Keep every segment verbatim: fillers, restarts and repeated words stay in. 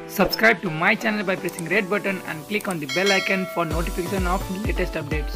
Subscribe to my channel by pressing red button and click on the bell icon for notification of latest updates.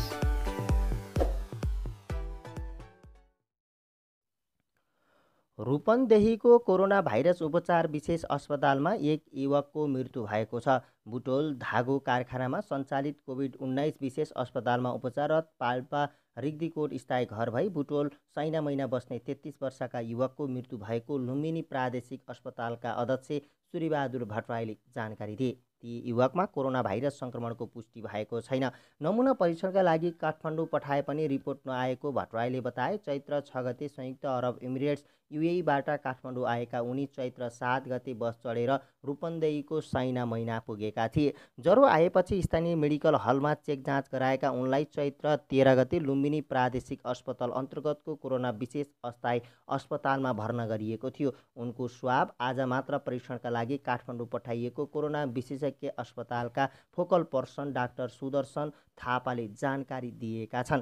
रूपन्देहीको corona virus उपचार विशेष अस्पतालमा एक युवकको मृत्यु भएको छ। बुटोल धागो कारखानामा सञ्चालित कोभिड उन्नाइस विशेष अस्पतालमा उपचाररत पाल्पा रिग्दीकोट स्थायी घर भई बुटोल सैना महिना बस्ने तेत्तीस वर्षका युवकको मृत्यु भएको लुम्बिनी प्रादेशिक अस्पतालका अध्यक्ष सूर्यबहादुर भट्टराईले जानकारी दिए। ती युवकमा कोरोना भाइरस सङ्क्रमणको पुष्टि भएको छैन। नमुना परीक्षणका लागि काठमाडौँ पठाए पनि रिपोर्ट नआएको भट्टराईले बताए। चैत्र छ गते संयुक्त अरब इमिरेट्स युएईबाट काठमाडौँ आएका उनी चैत्र सात गते बस चढेर रूपन्देहीको सैना महिना पुगेका थिए। ज्वरो आएपछि स्थानीय मेडिकल हलमा चेक जाँच गराएका उनलाई चैत्र तेह्र गते लुम्बिनी प्रादेशिक अस्पताल अन्तर्गतको कोरोना विशेष अस्थायी अस्पतालमा भर्ना गरिएको थियो। उनको स्वाब आज मात्र परीक्षणका लागि काठमाडौँ पठाइएको कोरोना विशेषज्ञ अस्पतालका फोकल पर्सन डाक्टर सुदर्शन थापाले जानकारी दिएका छन्।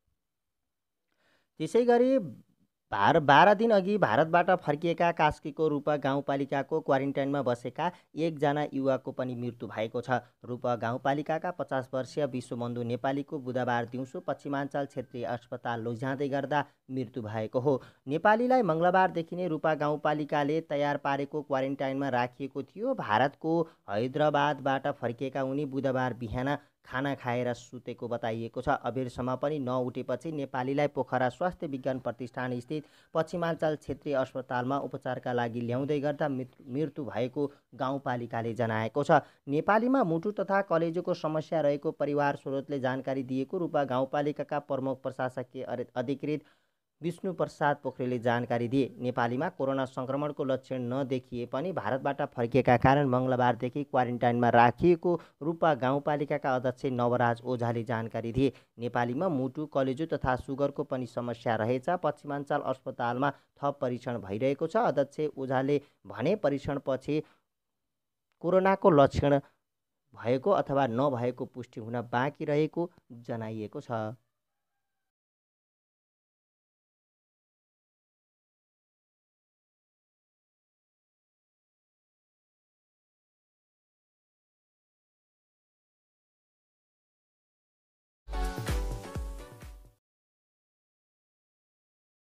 त्यसैगरी भार बाह्र दिन अघि भारतबाट फर्किएका कास्कीको रूपा गाउँपालिकाको क्वारेन्टाइनमा बसेका एकजना युवाको पनि मृत्यु भएको छ। रूपा गाउँपालिकाका पचास वर्षीय विश्वबन्धु नेपालीको बुधबार दिउँसो पश्चिमाञ्चल क्षेत्रीय अस्पताल लैजाँदै गर्दा मृत्यु भएको हो। नेपालीलाई मङ्गलबारदेखि नै रूपा गाउँपालिकाले तयार पारेको क्वारेन्टाइनमा राखिएको थियो। भारतको हैदराबादबाट फर्किएका उनी बुधबार बिहान खाना खाएर सुतेको बताइएको छ। अबेरसम्म पनि नउठेपछि नेपालीलाई पोखरा स्वास्थ्य विज्ञान प्रतिष्ठान स्थित पश्चिमाञ्चल क्षेत्रीय अस्पतालमा उपचारका लागि ल्याउँदै गर्दा मृत्यु भएको गाउँपालिकाले जनाएको छ। नेपालीमा मुटु तथा कलेजोको समस्या रहेको परिवार स्रोतले जानकारी दिएको रूपा गाउँपालिकाका प्रमुख प्रशासकीय अधिकृत विष्णु प्रसाद पोखरेलले जानकारी दिए। नेपालीमा कोरोना सङ्क्रमणको लक्षण नदेखिए पनि भारतबाट फर्किएका कारण मङ्गलबारदेखि क्वारेन्टाइनमा राखिएको रूपा गाउँपालिकाका अध्यक्ष नवराज ओझाले जानकारी दिए। नेपालीमा मुटु कलेजो तथा सुगरको पनि समस्या रहेछ। पश्चिमाञ्चल अस्पतालमा थप परीक्षण भइरहेको छ। अध्यक्ष ओझाले भने परीक्षणपछि कोरोनाको लक्षण भएको अथवा नभएको पुष्टि हुन बाँकी रहेको जनाइएको छ।